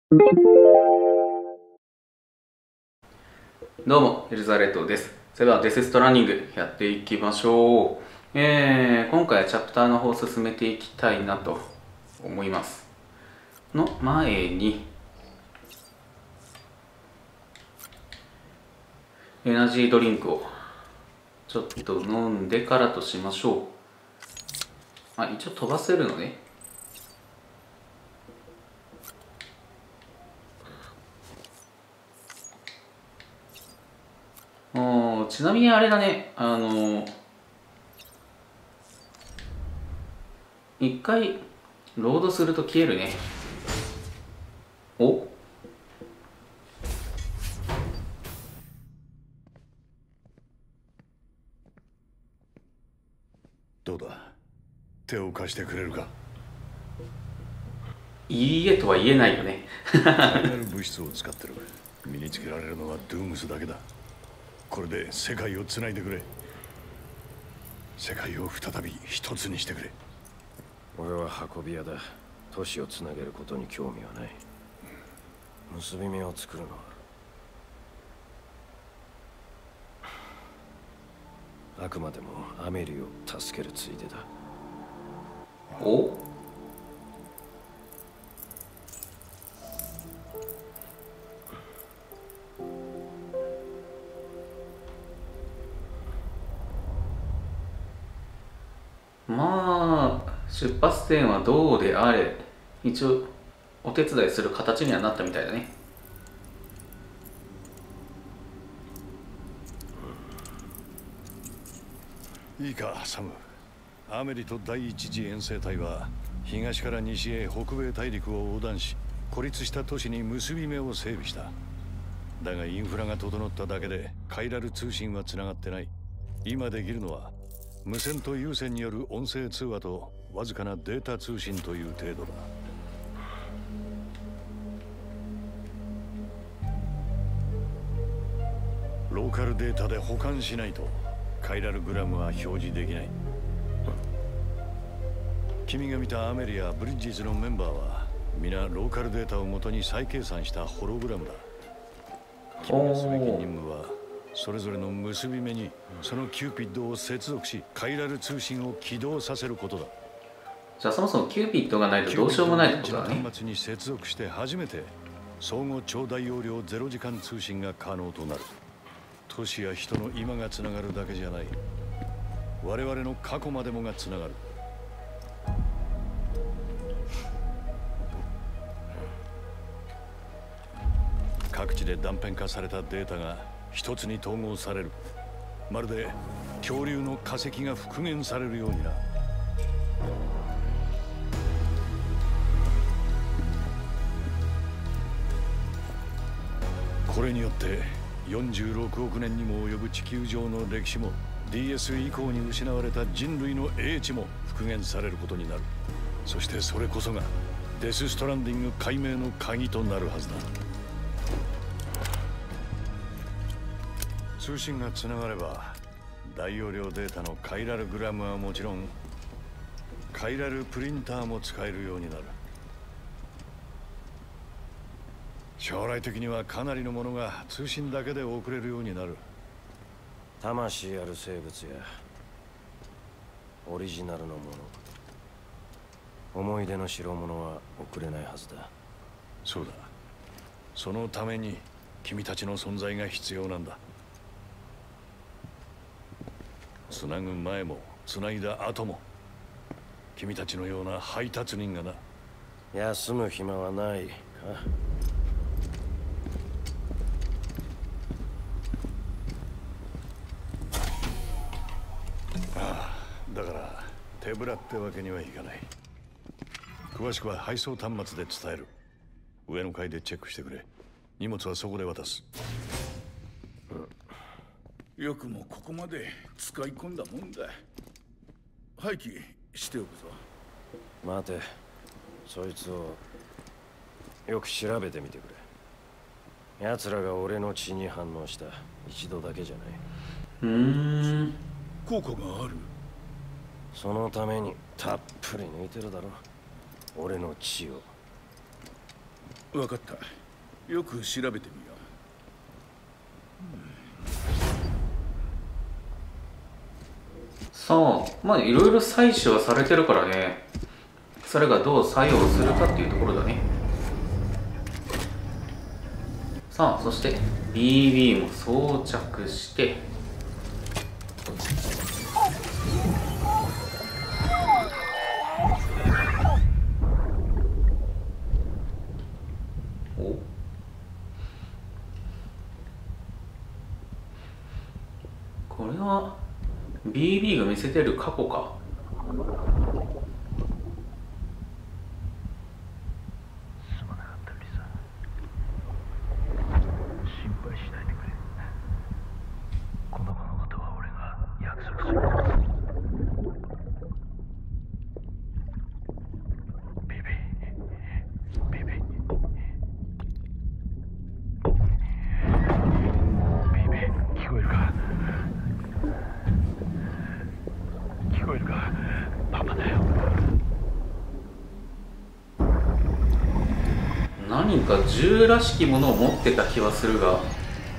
どうも、エリザレットです。それではデスストランディングやっていきましょう。今回はチャプターの方を進めていきたいなと思います。の前に、エナジードリンクをちょっと飲んでからとしましょう。一応飛ばせるのね。ちなみにあれだね、一回ロードすると消えるね。おどうだ、手を貸してくれるか。 いいえとは言えないよね。 あらゆる物質を使ってる。身につけられるのはドゥームスだけだ。これで世界をつないでくれ。世界を再び一つにしてくれ。 俺は運び屋だ。都市をつなげることに興味はない。結び目を作るのはあくまでもアメリを助けるついでだ。 お出発点はどうであれ、一応お手伝いする形にはなったみたいだね。 いいか、サム。アメリと第一次遠征隊は東から西へ北米大陸を横断し、孤立した都市に結び目を整備した。だがインフラが整っただけでカイラル通信はつながってない。今できるのは無線と有線による音声通話とわずかなデータ通信という程度だ。ローカルデータで保管しないとカイラルグラムは表示できない。君が見たアメリやブリッジズのメンバーは皆ローカルデータを元に再計算したホログラムだ。君がすべき任務はそれぞれの結び目にそのキューピッドを接続し、カイラル通信を起動させることだ。 じゃあそもそもキューピッドがないとどうしようもないってことだね。 端末に接続して初めて相互超大容量0時間通信が可能となる。都市や人の今がつながるだけじゃない。我々の過去までもがつながる。各地で断片化されたデータが一つに統合される。まるで恐竜の化石が復元されるようにな。これによって46億年にも及ぶ地球上の歴史も DS 以降に失われた人類の英知も復元されることになる。そしてそれこそがデス・ストランディング解明の鍵となるはずだ。通信がつながれば大容量データのカイラルグラムはもちろんカイラルプリンターも使えるようになる。将来的にはかなりのものが通信だけで送れるようになる。 魂ある生物やオリジナルのもの、思い出の代物は送れないはずだ。 そうだ。そのために君たちの存在が必要なんだ。つなぐ前もつないだ後も君たちのような配達人がな。 休む暇はないか。 だから手ぶらってわけにはいかない。詳しくは配送端末で伝える。上の階でチェックしてくれ。荷物はそこで渡す。 よくもここまで使い込んだもんだ。廃棄しておくぞ。 待て、そいつをよく調べてみてくれ。奴らが俺の血に反応した一度だけじゃない。 効果がある。 そのためにたっぷり抜いてるだろ、俺の血を。 分かった。よく調べてみよさあ、まあいろいろ採取はされてるからね、それがどう作用するかっていうところだね。さあ、そして BB も装着して、お、これは BB が見せてる過去か。何か銃らしきものを持ってた気はするが、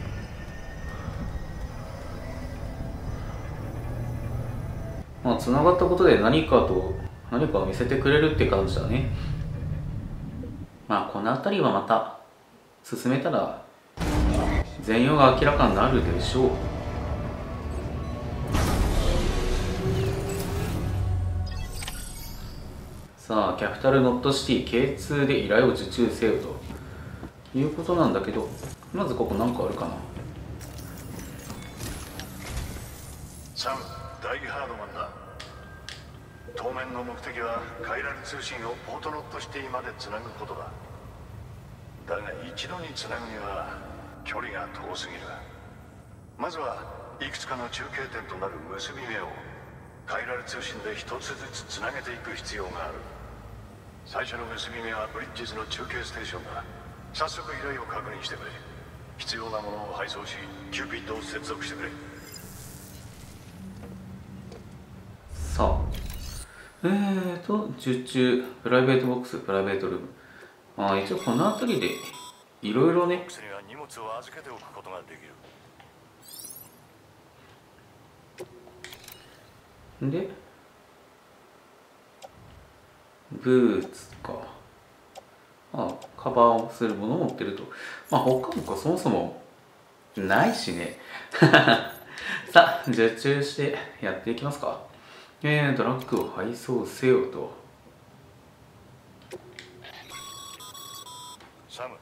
まあ繋がったことで何かを見せてくれるって感じだね。まあこの辺りはまた進めたら全容が明らかになるでしょう。さあ、キャピタルノットシティ K2 で依頼を受注せよということなんだけど、まずここ何かあるかな。 サム、ダイハードマンだ。当面の目的はカイラル通信をポートノットシティまでつなぐことだ。だが一度につなぐには距離が遠すぎる。まずはいくつかの中継点となる結び目をカイラル通信で一つずつつなげていく必要がある。最初の結び目はブリッジズの中継ステーションだ。早速依頼を確認してくれ。必要なものを配送し、キューピッドを接続してくれ。 さあ、受注、プライベートボックス、プライベートルーム。まあ一応この辺りでいろいろね。 ボックスには荷物を預けておくことができる。 で、ブーツか。あ、カバーをするものを持ってると。まあ他もそもそもないしね。さあ、受注してやっていきますか。ドラッグを配送せよと。 サム、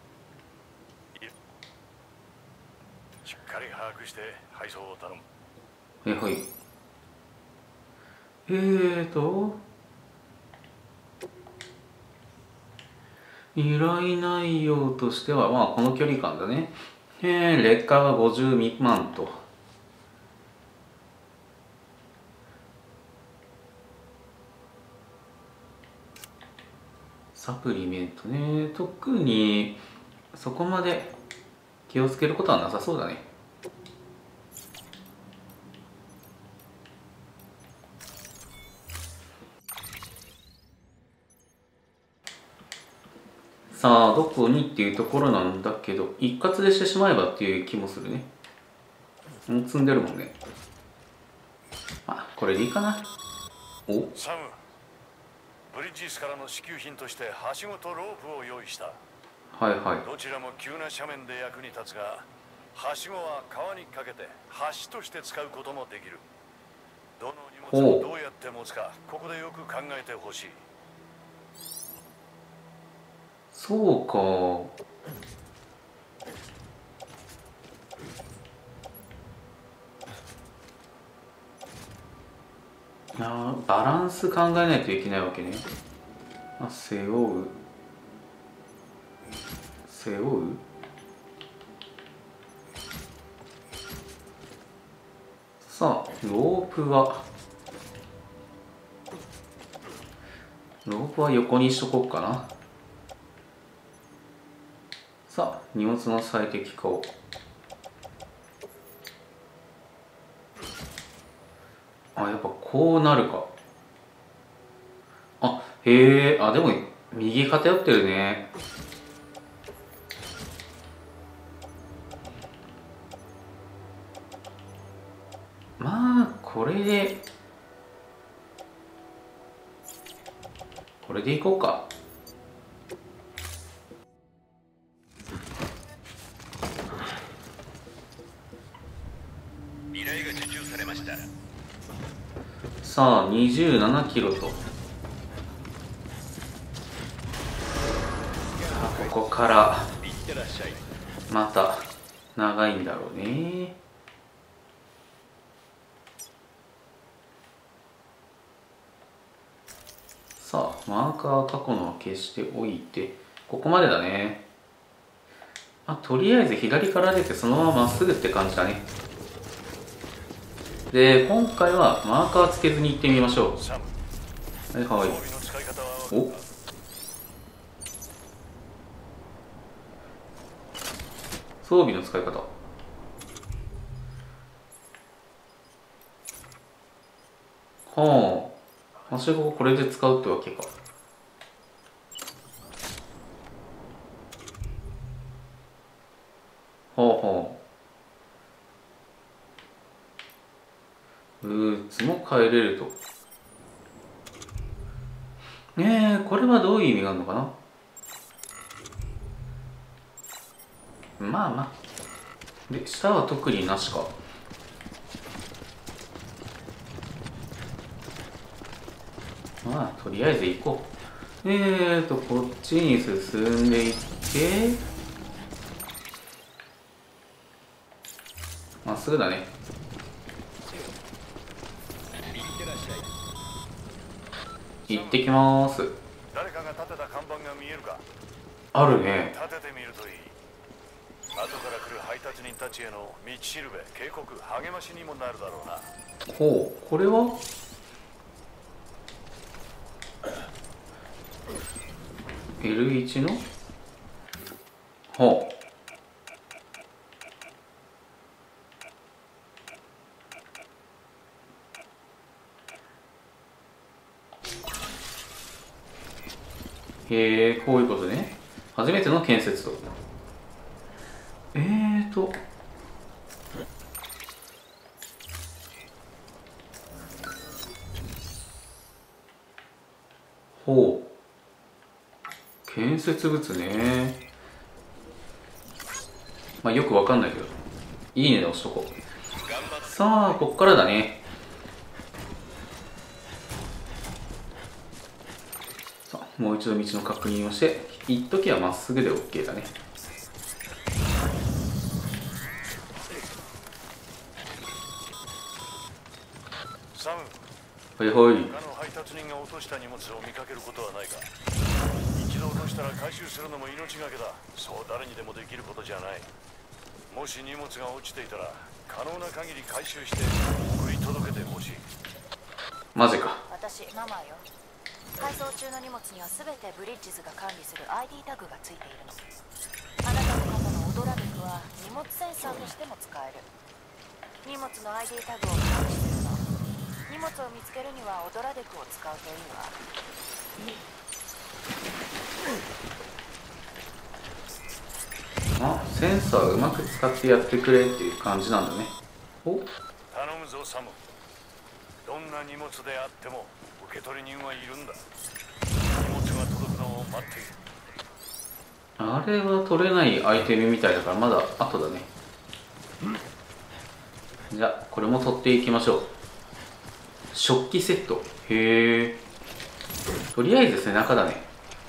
しっかり把握して配送を頼む。 はい。依頼内容としては、まあこの距離感だね。劣化が50未満と。サプリメントね、特にそこまで気をつけることはなさそうだね。さあ、どこにっていうところなんだけど、一括でしてしまえばっていう気もするね。もう積んでるもんね。あ、これでいいかな。お、 サム、ブリッジスからの支給品としてはしごとロープを用意した。どちらも急な斜面で役に立つが、はしごは川にかけて橋として使うこともできる。どの荷物をどうやって持つか、ここでよく考えてほしい。 そうか。バランス考えないといけないわけね。背負う。さあ、ロープは横にしとこうかな。さあ、荷物の最適化を。やっぱこうなるか。でも右偏ってるね。 これでいこうか。 依頼が受注されました。 さあ27キロと、ここからいってらっしゃい。 また長いんだろうね。さあマーカー過去のを消しておいて、ここまでだね。とりあえず左から出てそのまままっすぐって感じだね。で今回はマーカーつけずに行ってみましょサム、 う。はいはい。 装備の使い方はお、装備の使い方。はあ、はしごをこれで使うってわけか。はあはあ。ブーツも変えれると。これはどういう意味があるのかな。まあまあ。で、下は特になしか。まあ、とりあえず行こう。こっちに進んでいって、まっすぐだね。行ってきます。 誰かが立てた看板が見えるか。 あるね。 立ててみるといい。後から来る配達人たちへの道しるべ、警告、励ましにもなるだろうな。 ほう、これはL1 のほう。へえ、こういうことね。初めての建設と。ほう。建設物ね。まあよくわかんないけど。いいねで押しとこう。さあ、こっからだね。さあ、もう一度道の確認をして、一時はまっすぐで OK だね。 サム、 はいはい。 他の配達人が落とした荷物を見かけることはないか。一度落としたら回収するのも命がけだ。そう誰にでもできることじゃない。もし荷物が落ちていたら可能な限り回収して送り届けてほしい。 マジか。 私ママよ。配送中の荷物には全てブリッジズが管理する ID タグがついているの。あなたの方のオドラデクは荷物センサーとしても使える。荷物の ID タグを管理するの。荷物を見つけるにはオドラデクを使うといいわ。 センサーをうまく使ってやってくれっていう感じなんだね。お、 頼むぞサム。どんな荷物であっても受け取り人はいるんだ。荷物が届くのを待っている。 あれは取れないアイテムみたいだからまだ後だね。じゃあこれも取っていきましょう。食器セット。へえ。とりあえず背中だね。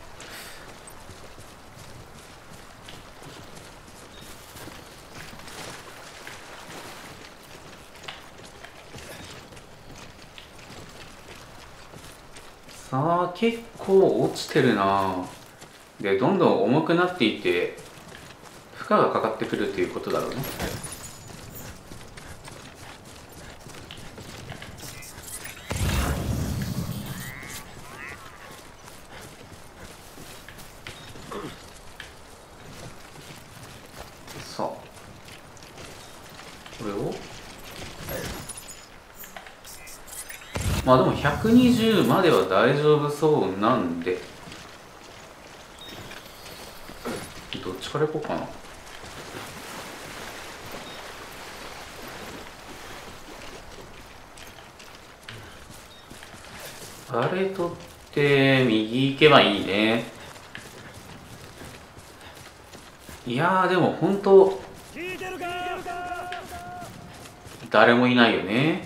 さあ結構落ちてるな。でどんどん重くなっていって負荷がかかってくるっていうことだろうね。さあこれをまあでも120までは大丈夫そうなんで、どっちから行こうかな。 あれ取って右行けばいいね。いやーでも本当誰もいないよね。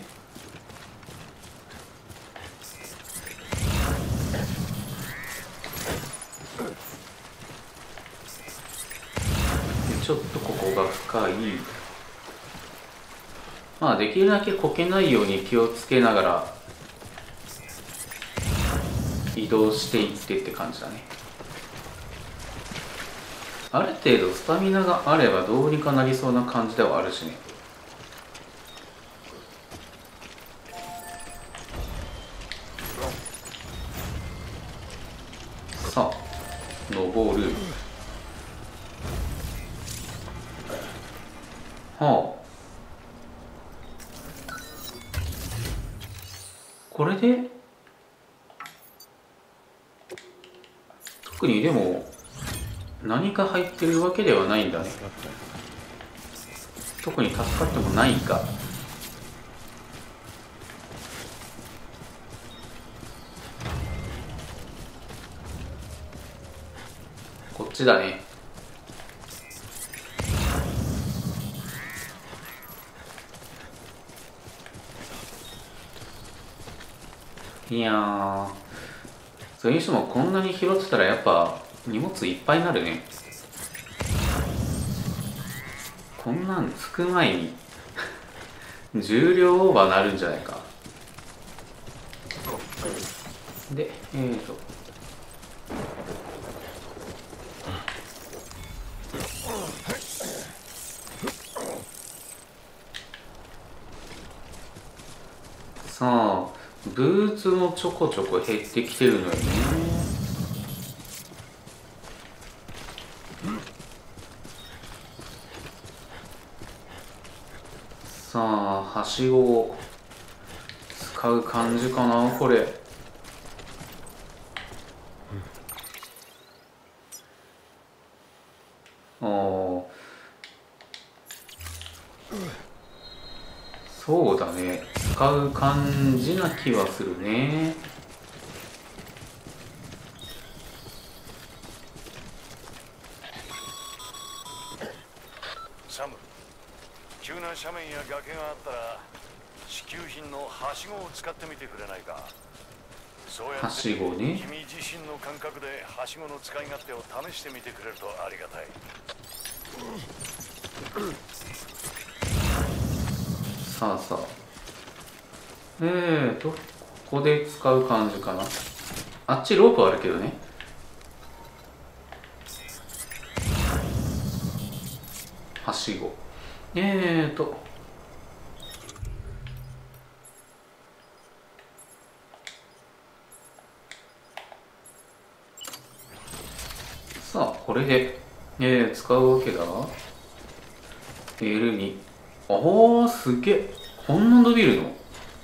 ちょっとここが深い。まあできるだけこけないように気をつけながら移動していってって感じだね。ある程度スタミナがあればどうにかなりそうな感じではあるしね。さあ登る。はあ、これで特にでも何か入ってるわけではないんだね。特に助かってもないか。こっちだね。いやー、それにしてもこんなに拾ってたらやっぱ荷物いっぱいになるね。こんなんつく前に重量オーバーなるんじゃないか。でさあブーツもちょこちょこ減ってきてるのよね。さあはしごを使う感じかなこれ。そうだね、使う感じな気はするね。 サム、急な斜面や崖があったら支給品のはしごを使ってみてくれないか。そうやってはしごね。 君自身の感覚ではしごの使い勝手を試してみてくれるとありがたい。 さあさあここで使う感じかな。あっちロープあるけどね。はしごさあこれで、使うわけだ。L2。ああすげえ、こんな伸びるの。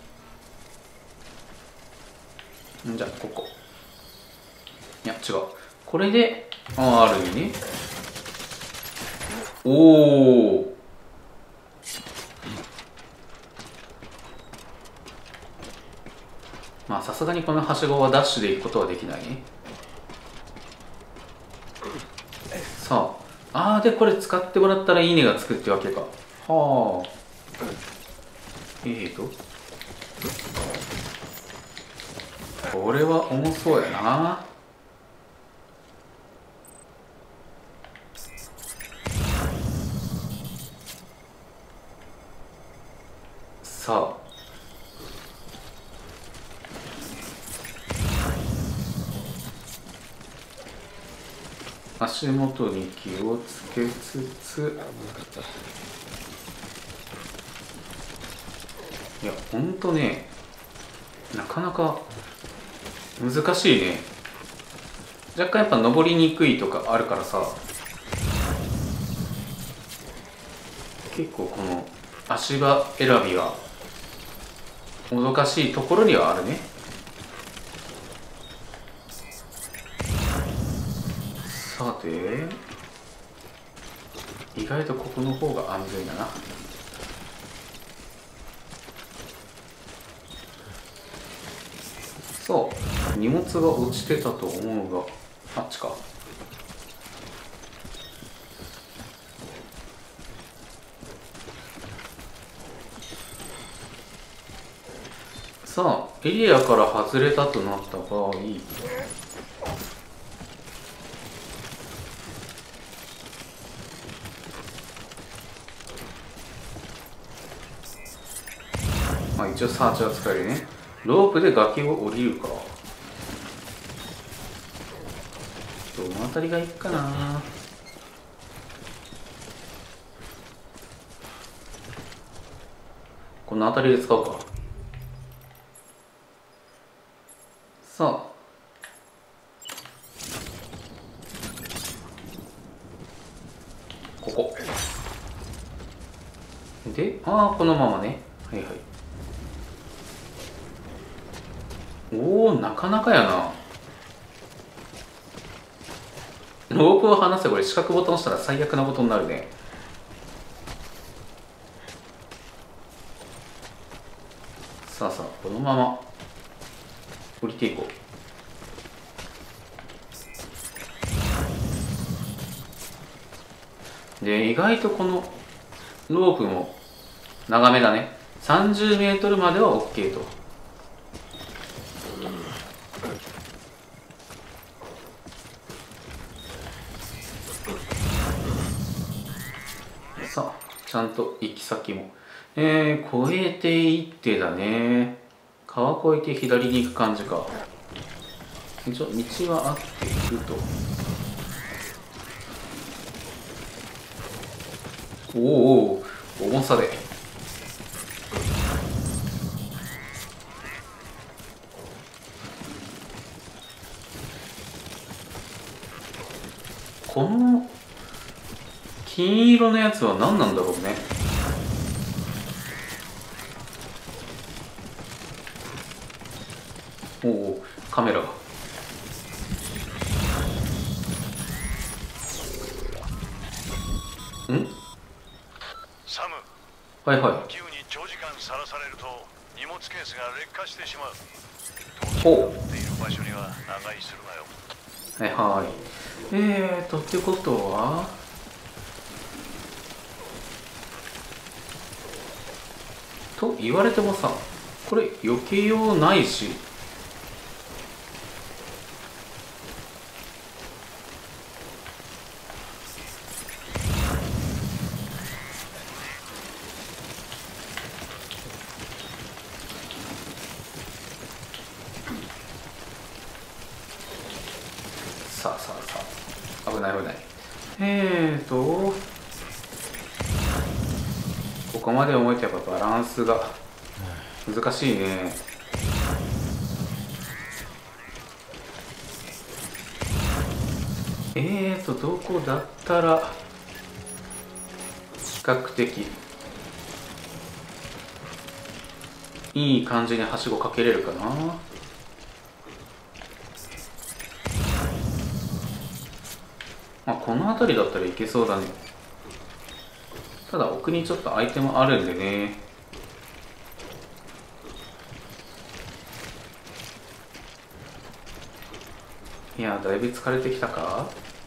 じゃあここ、いや違う、これでR2ね。おお、まあさすがにこのはしごはダッシュで行くことはできないね。さあでこれ使ってもらったらいいねがつくってわけか。はあ、これは重そうやな。さあ足元に気をつけつつ、いやほんとね、なかなか難しいね。若干やっぱ登りにくいとかあるからさ、結構この足場選びがもどかしいところにはあるね。さて意外とここの方が安全だな。 さあ荷物が落ちてたと思うが、あっちか。さあエリアから外れたとなった場合、まあ一応サーチは使えるね。ロープで崖を降りるか。どの辺りがいいかな。この辺りで使うか。さあここで、このままね。はいはい。おお、なかなかやな。ロープを離せばこれ四角ボタン押したら最悪なことになるね。さあさあこのまま降りていこう。で意外とこのロープも長めだね。30メートルまでは OK と。さあちゃんと行き先も越えていってだね。川越えて左に行く感じか。一応道はあっていると。おお重さでこの金色のやつは何なんだろうね。おおカメラがサム、 はいはい。 気雨に長時間さらされると荷物ケースが劣化してしまう。 ほう。 持っている場所には長居するなよ。 はいはい。ってことはと言われてもさ、これ避けようないし。さあさあさあ危ない危ない。ここまで思えてやっぱバランスが難しいね。どこだったら比較的いい感じにはしごかけれるかな。この辺りだったらいけそうだね。ただ奥にちょっとアイテムあるんでね。いやだいぶ疲れてきたか。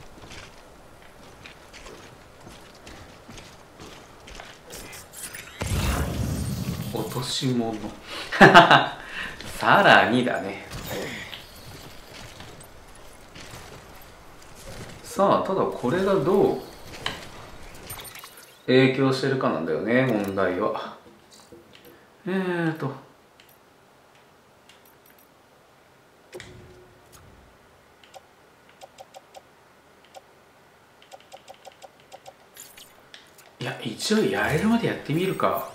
落とし物さらにだね。さあただこれがどう影響してるかなんだよね、問題は。いや一応やれるまでやってみるか。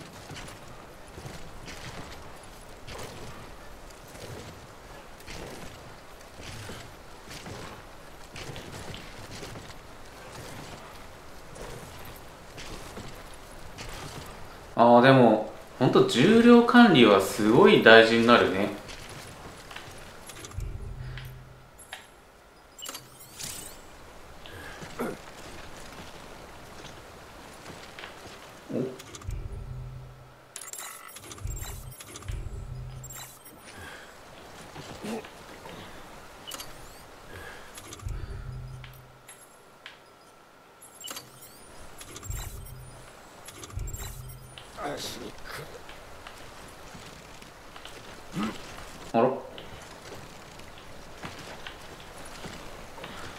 でも本当重量管理はすごい大事になるね。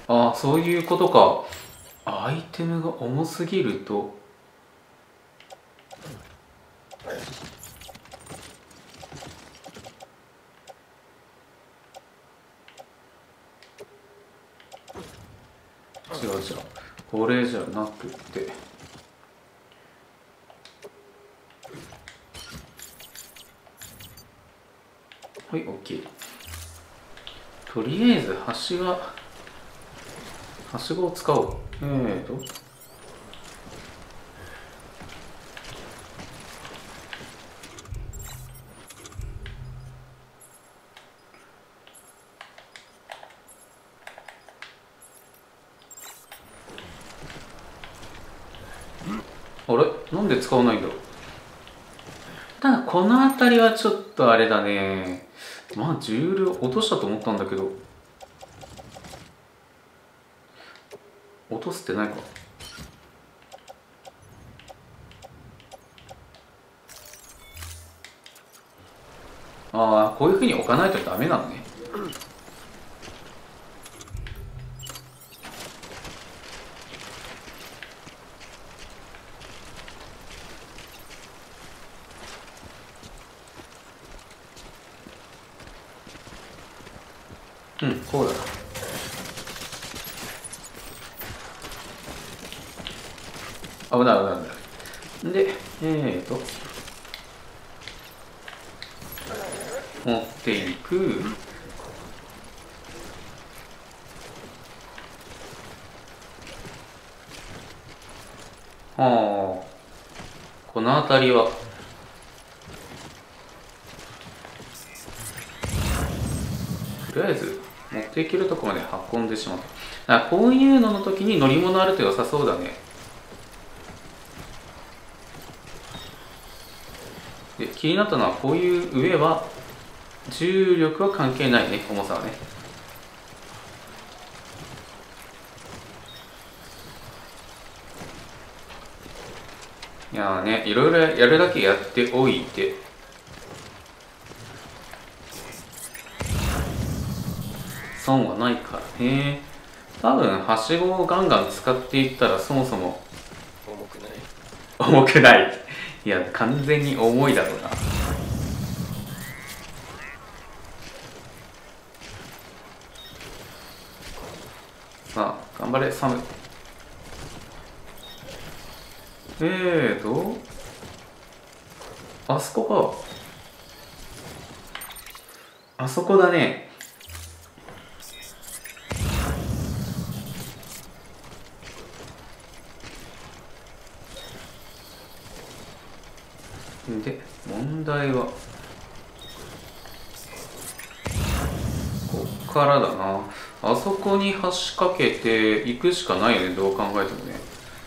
ああ、そういうことか。アイテムが重すぎると違う違う、これじゃなくて、はい、OK。とりあえずはしごを使おう。あれ、なんで使わないんだろう。ただこの辺りはちょっとあれだね。まあ重量落としたと思ったんだけど、落とすってないか。ああ、こういうふうに置かないとダメなのね。うん、こうだ。危ない危ない危ない。で、持っていく。はあ、この辺りはとりあえず持っていけるところまで運んでしまった。だからこういうのの時に乗り物あると良さそうだね。で、気になったのはこういう上は重力は関係ないね、重さはね。いやーね、いろいろやるだけやっておいて、損はないからね。多分はしごをガンガン使っていったらそもそも重くない。 重くない。いや、完全に重いだろうな。さあ、頑張れ、サム。あそこか。あそこだね。で、問題はこっからだな。あそこに橋かけて行くしかないよね、どう考えてもね。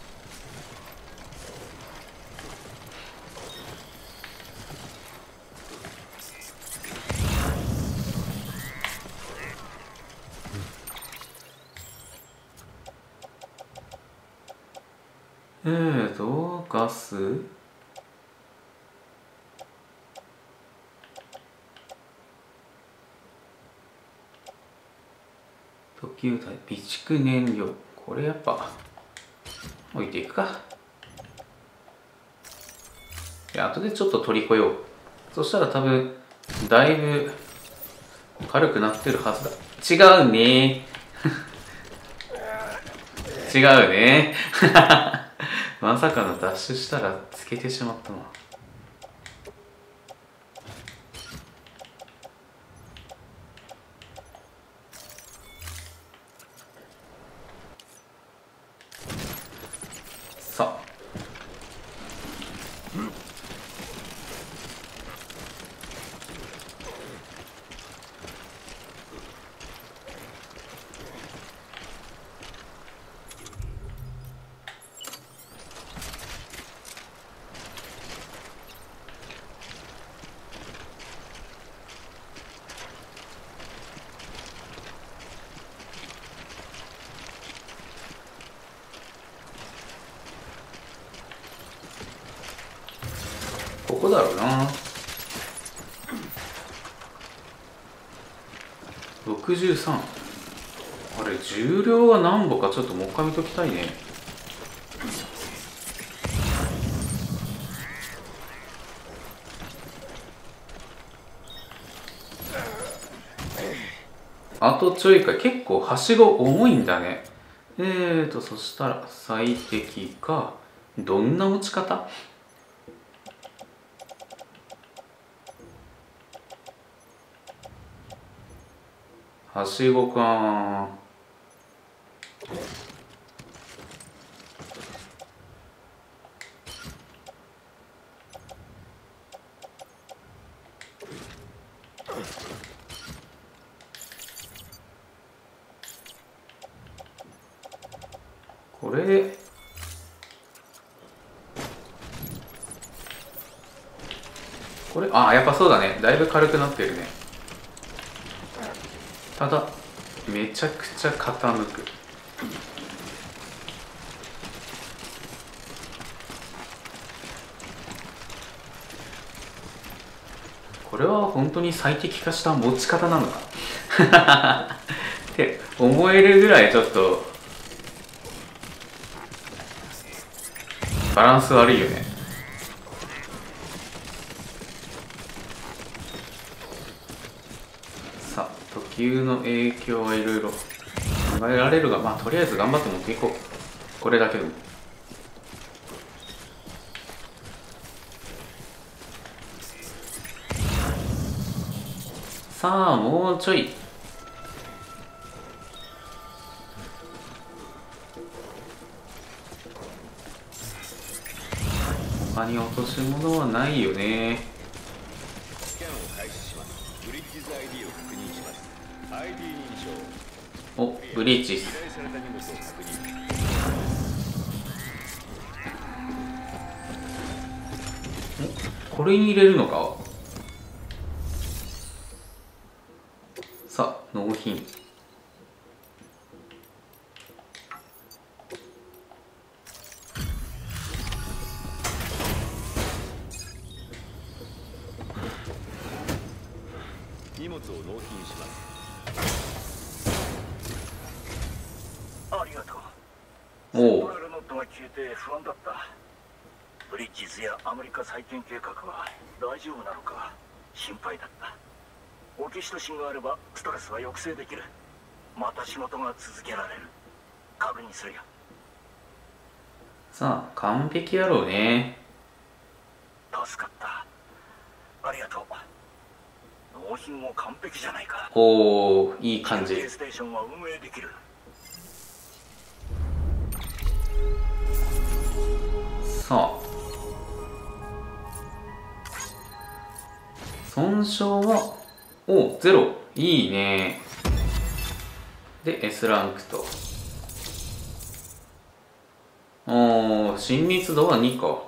ガス特急体備蓄燃料、これやっぱ置いていくか。いや、後でちょっと取り来よう。そしたら多分だいぶ軽くなってるはずだ。違うね違うねまさかのダッシュしたらつけてしまったな。さあ、ここだろうな。63。あれ重量は何歩かちょっともう一回見ときたいね。あとちょいか。結構はしご重いんだね。そしたら最適か。どんな持ち方？はしごか。これあ、やっぱそうだね。だいぶ軽くなってるね。ただめちゃくちゃ傾く。これは本当に最適化した持ち方なのかって思えるぐらいちょっとバランス悪いよね。さあ、途中の影響はいろいろ考えられるが、まあとりあえず頑張って持っていこう。これだけでも。さあ、もうちょい。他に落とし物はないよね。 スキャンを開始します。ブリッジズ ID を確認します。 ID 認証。 お、ブリッジ依頼された荷物を確認。 これに入れるのか。さあ、納品。 荷物を納品します。 ありがとう。 おおセントラルノットが消えて不安だった。ブリッジズやアメリカ再建計画は大丈夫なのか心配だった。オキシトシンがあればストレスは抑制できる。また仕事が続けられる。確認するよ。 さあ、完璧やろうね。 助かった。ありがとう。納品も完璧じゃないか。 おお、いい感じ。 休憩ステーションは運営できる。 さあ、損傷はおゼロ。いいね。で S ランクと。おー、親密度は2か。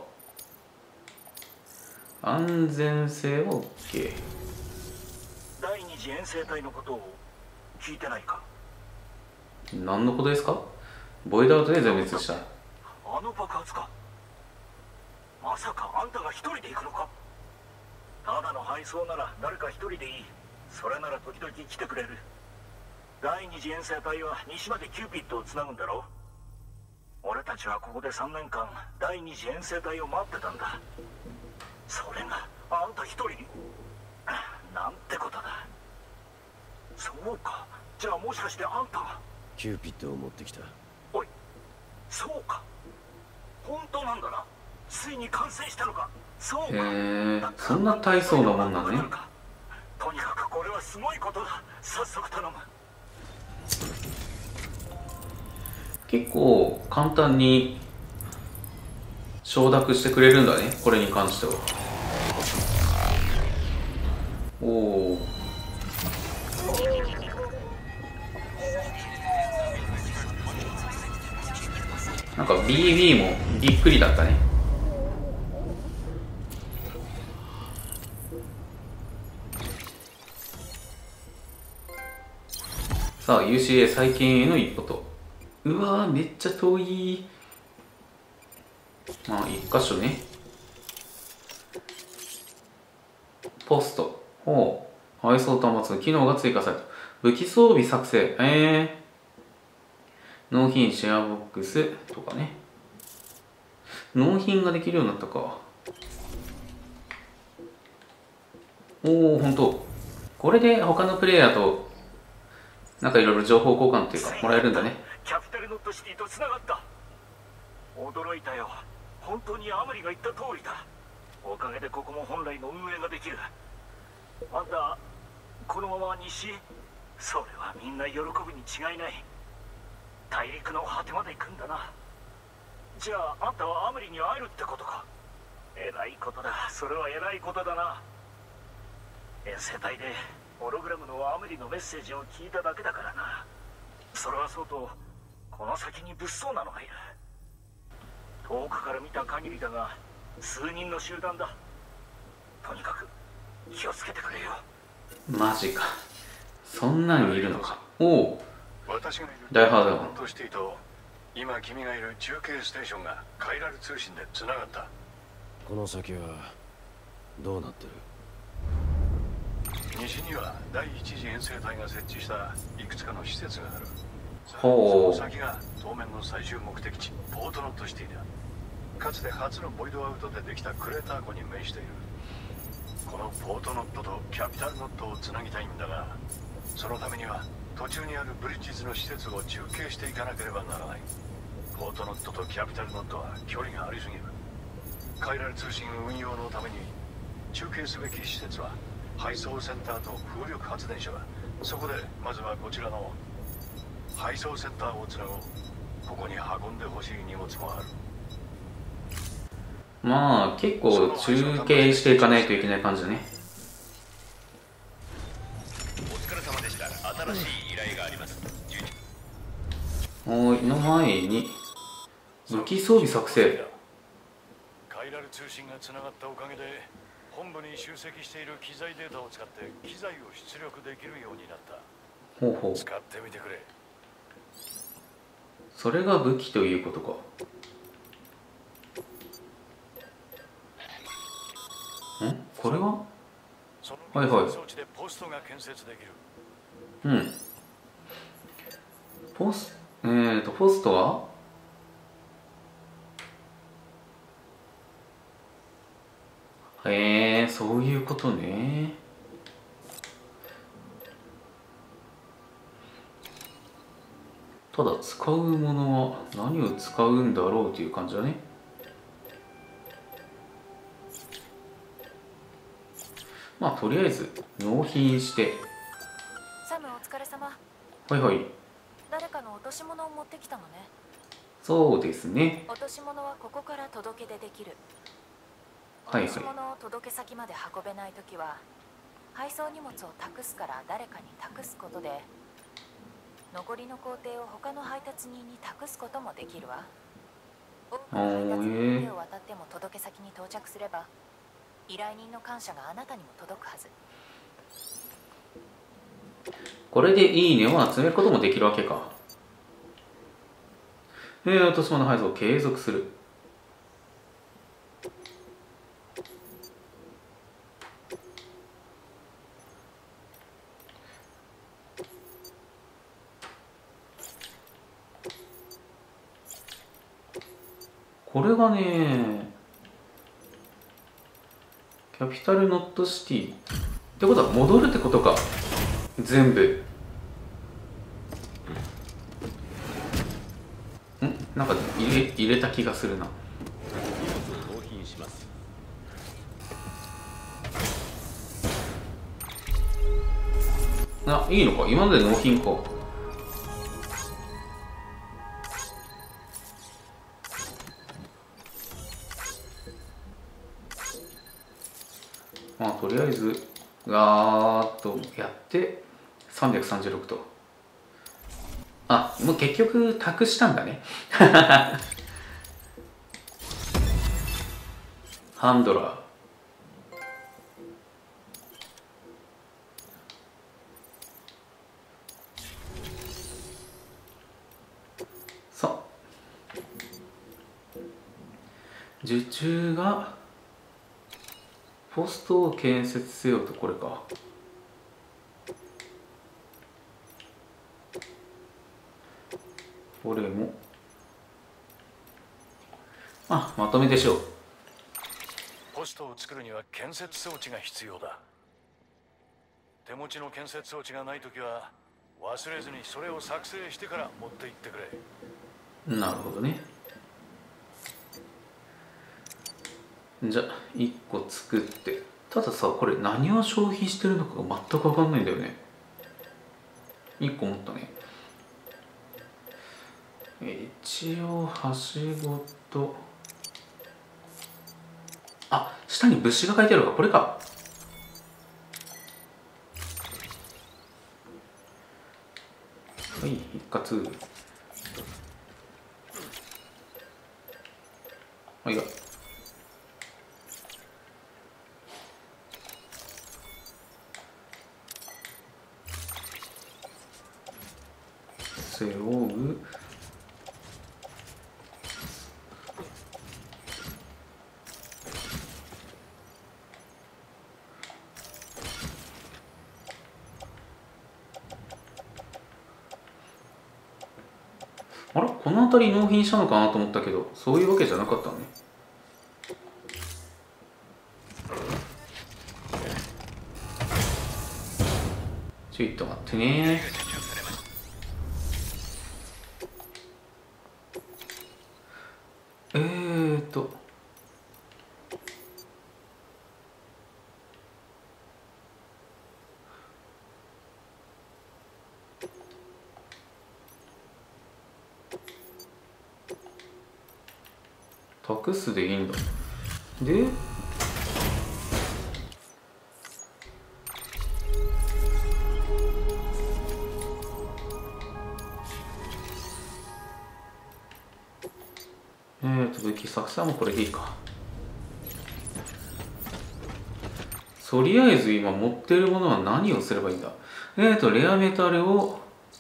安全性は OK。 第二次遠征隊のことを聞いてないか。 何のことですか。ボイドアウトで全滅した。 あの爆発か。まさかあんたが一人で行くのか。ただの配送なら誰か一人でいい。それなら時々来てくれる。第二次遠征隊は西までキューピッドをつなぐんだろう。俺たちはここで3年間第二次遠征隊を待ってたんだ。それがあんた一人に。なんてことだ。そうか。じゃあもしかしてあんたがキューピッドを持ってきた。 おい、そうか。本当なんだな。ついに完成したのか。そうか。 へえ、そんな大層なもんなんね。 とにかくこれはすごいことだ。早速頼む。 結構簡単に承諾してくれるんだね、これに関しては。おお。なんか BB もびっくりだったね。さあ UCA 再建への一歩と。うわー、めっちゃ遠い。まあ一箇所ね。ポスト。ほう。配送端末の機能が追加された。武器装備作成。 納品シェアボックスとかね。納品ができるようになったか。おお、ほんと。これで他のプレイヤーとなんかいろいろ情報交換っていうかもらえるんだね。 キャピタルノットシティと繋がった。驚いたよ。本当にアムリが言った通りだ。おかげでここも本来の運営ができる。あんたこのまま西へ。それはみんな喜ぶに違いない。大陸の果てまで行くんだな。じゃああんたはアムリに会えるってことか。えらいことだ。それはえらいことだな。遠征隊でホログラムのアムリのメッセージを聞いただけだからな。それはそうとこの先に物騒なのがいる。遠くから見た限りだが数人の集団だ。とにかく気をつけてくれよ。 マジか、そんなにいるのか。おお、 私がいる大ハードノットシティと今君がいる中継ステーションがカイラル通信でつながった。この先はどうなってる？西には第一次遠征隊が設置したいくつかの施設がある。 ほう。 その先が当面の最終目的地ポートノットシティだ。かつて初のボイドアウトでできたクレーター湖に面している。このポートノットとキャピタルノットをつなぎたいんだが、そのためには途中にあるブリッジズの施設を中継していかなければならない。ポートノットとキャピタルノットは距離がありすぎる。カイラル通信運用のために中継すべき施設は配送センターと風力発電所だ。そこでまずはこちらの配送センターをつなごう。ここに運んでほしい荷物もある。 まあ結構中継していかないといけない感じだね。 お疲れ様でした。新しい依頼があります。 おいの前に武器装備作成。 カイラル通信がつながったおかげで本部に集積している機材データを使って機材を出力できるようになった。 ほうほう。 使ってみてくれ。 それが武器ということか。ん？これは？はいはい。うん。ポストは？へえ、そういうことね。ただ使うものは何を使うんだろうという感じだね。まあとりあえず納品して。 サムお疲れ様。 はいはい。 誰かの落とし物を持ってきたのね。 そうですね。 落とし物はここから届け出できる。 はいはい。 落とし物を届け先まで運べないときは配送荷物を託すから誰かに託すことで残りの工程を他の配達人に託すこともできるわ。多くの配達人の手を渡っても届け先に到着すれば依頼人の感謝があなたにも届くはず。 これでいいねを集めることもできるわけか。落とし物配送を継続する。これがね、キャピタルノットシティってことは戻るってことか。全部なんか入れた気がするな。 荷物を納品します。 あ、いいのか。今まで納品か。まあとりあえずガーッとやって336と。あ、もう結局託したんだね。ハンドラー。さあ、受注がポストを建設せよと。これか。 これもまとめてしよう。 ポストを作るには建設装置が必要だ。手持ちの建設装置がないときは忘れずにそれを作成してから持って行ってくれ。 なるほどね。じゃあ1個作って、たださ、これ何を消費してるのかが全く分かんないんだよね。1個持ったね。一応はしごと、下に物資が書いてあるからこれか。はい、一括。はいよ。背負う。あれ、この辺り納品したのかなと思ったけど、そういうわけじゃなかったね。ちょっと待ってね。託すでいいんだ。で武器作戦もこれでいいか。とりあえず今持ってるものは何をすればいいんだ。レアメタルを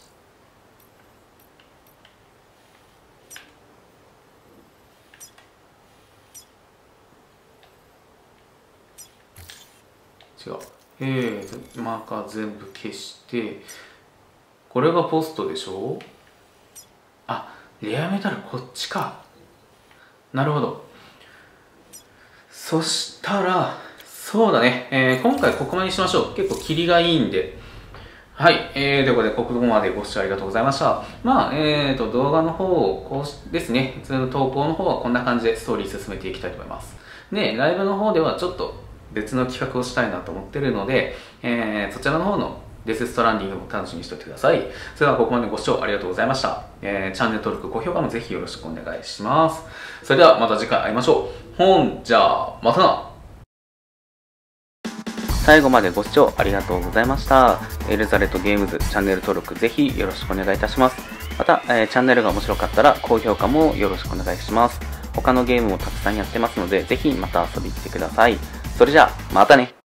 違う。マーカー全部消して、これがポストでしょ。レアメタルこっちか。なるほど。そしたらそうだね、今回ここまでにしましょう。結構キリがいいんで。はい、ということでここまでご視聴ありがとうございました。動画の方こうですね、普通の投稿の方はこんな感じでストーリー進めていきたいと思います。で、ライブの方ではちょっと別の企画をしたいなと思ってるので、そちらの方のデスストランディングも楽しみにしておいてください。それではここまでご視聴ありがとうございました。チャンネル登録、高評価もぜひよろしくお願いします。それではまた次回会いましょう。じゃあ、またな。最後までご視聴ありがとうございました。エルザレットゲームズチャンネル登録ぜひよろしくお願いいたします。また、チャンネルが面白かったら高評価もよろしくお願いします。他のゲームもたくさんやってますので、ぜひまた遊びに来てください。それじゃあ、またね。